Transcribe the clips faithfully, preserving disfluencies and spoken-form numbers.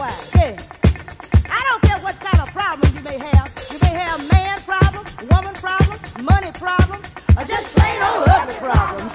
while. Yeah. I don't care what kind of problem you may have. You may have man problems, woman problems, money problems, or just plain old ugly problems.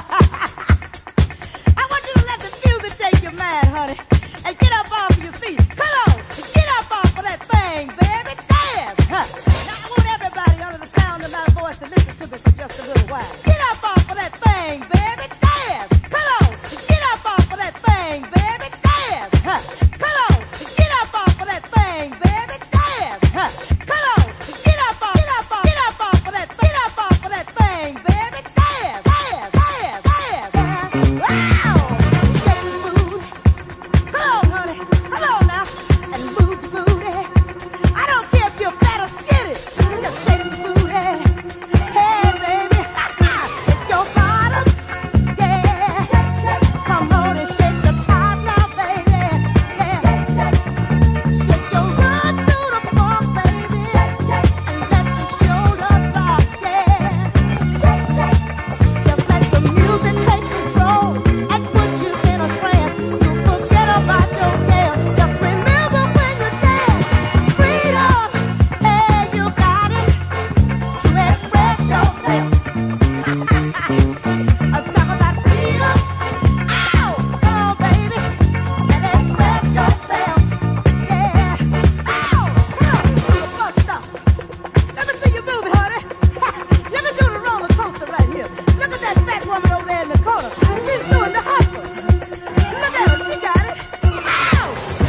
I want you to let the music take your mind, honey, and get up off of your feet. Come on, get up off of that thing, baby. Dance. Huh. Now I want everybody under the sound of my voice to listen to me for just a little while. Get up off of that thing, baby. Dance. Come on, get up off of that thing, baby. Dance. Huh. Come on, get up off of that thing, baby. Dance. Huh. Come on, get up off, get up off, get up off of that, get up off of that thing, baby. Dance, dance, dance, dance, dance. Wow! Shake your booty. Come on, honey. Come on now. And move your booty. I don't care if you're fat or skinny. Just shake your booty. Hey, baby. It's your bottom. Yeah. Shake, shake. Come on and shake the top now, baby. Yeah. Shake, shake. Shake your run through the funk, baby. Shake, shake. And let the shoulder rock, yeah. Shake, shake. Just let the music take control and put you in a trance. You forget about your care. Just remember when you dance. Freedom, hey, you got it. To express yourself. I'm talking about freedom. Ow! Come on, baby. And express yourself. Yeah. Ow! Come on. Fuck stop. Let me see you move it, honey. Let me do the roller coaster right here. Look at that fat woman over there in the corner. She's doing the hustle. Look at her. She got it. Ow!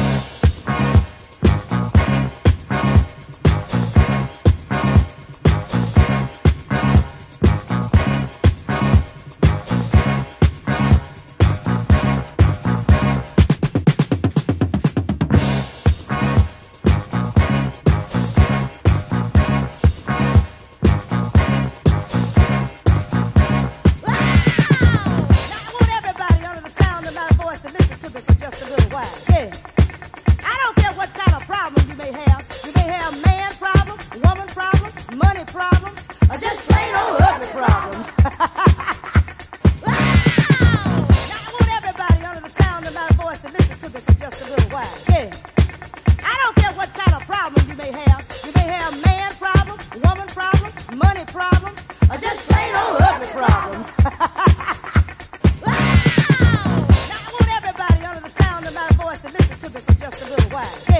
Yeah. I don't care what kind of problem you may have. You may have man problems, woman problems, money problems, or just plain old ugly problems. Wow! Now I want everybody under the sound of my voice to listen to me for just a little while.